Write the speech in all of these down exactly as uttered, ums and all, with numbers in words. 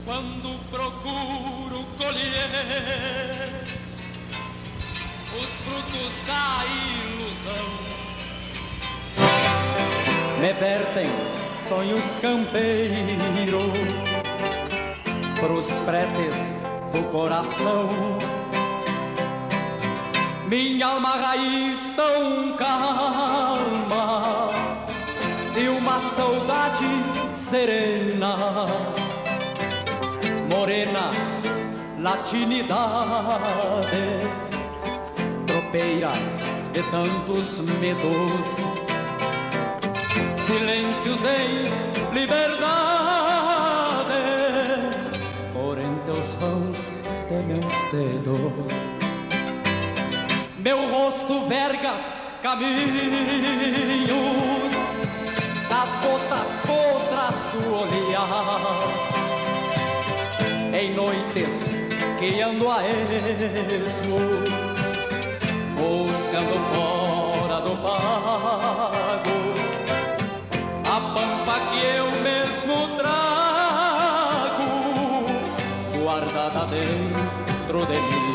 quando procuro colher os frutos da ilusão. Me vertem sonhos campeiros pros prédios do coração. Minha alma raiz tão calma e uma saudade serena, morena, latinidade, tropeira de tantos medos, silêncios em liberdade, por entre os vãos de meus dedos. Meu rosto vergas caminhos das gotas podres do olhar, em noites que ando a esmo, buscando fora do pago a pampa que eu mesmo trago, guardada dentro de mim.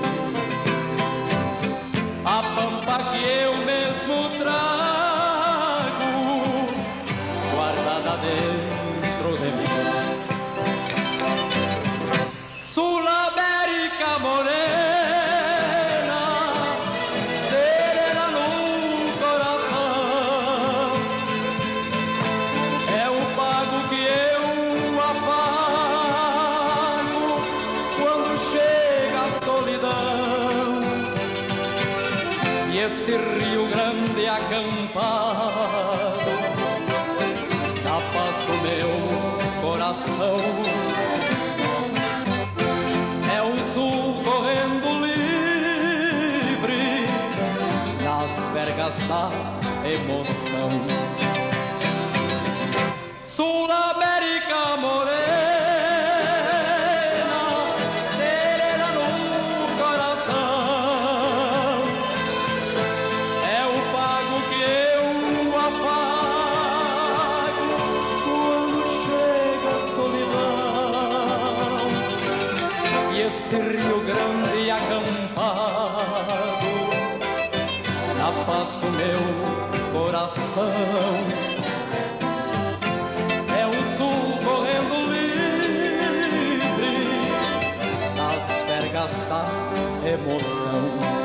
A pampa que eu mesmo trago, guardada dentro de mim. Sul América morena, serena no coração, é o pago que eu apago quando chega a solidão. E este Rio Grande acampado, na paz do meu coração, é o sul correndo livre nas vergas da emoção. Sul América morena, serena no coração, é o pago que eu apago quando chega a solidão. E este Rio Grande acampado, na paz do meu coração, é o sul correndo livre nas vergas da emoção.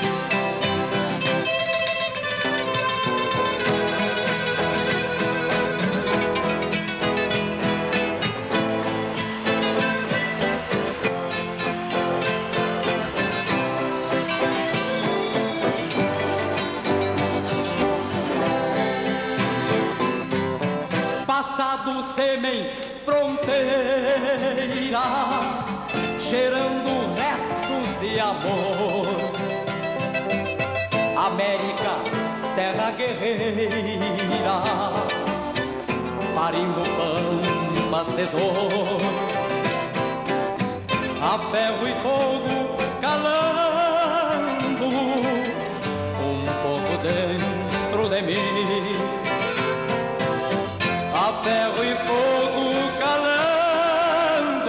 Passado sêmen fronteira, cheirando restos de amor. América, terra guerreira, parindo pampas de dor. A ferro e fogo calando um pouco dentro de mim. A ferro e fogo calando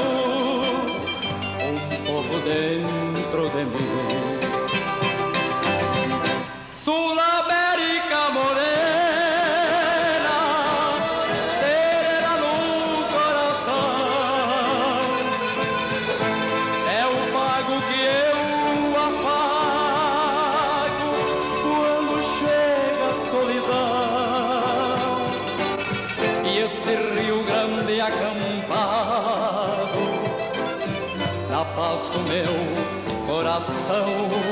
um pouco dentro de mim. Sul América morena, serena no coração, é o pago que eu apago quando chega a solidão. E este Rio Grande acampado, na paz do meu coração,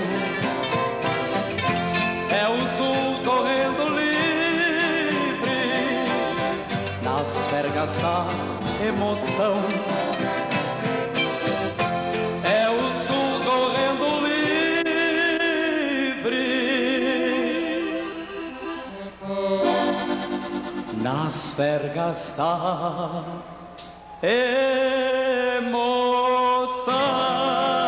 é o sul correndo livre nas vergas da emoção. É o sul correndo livre nas vergas da emoção.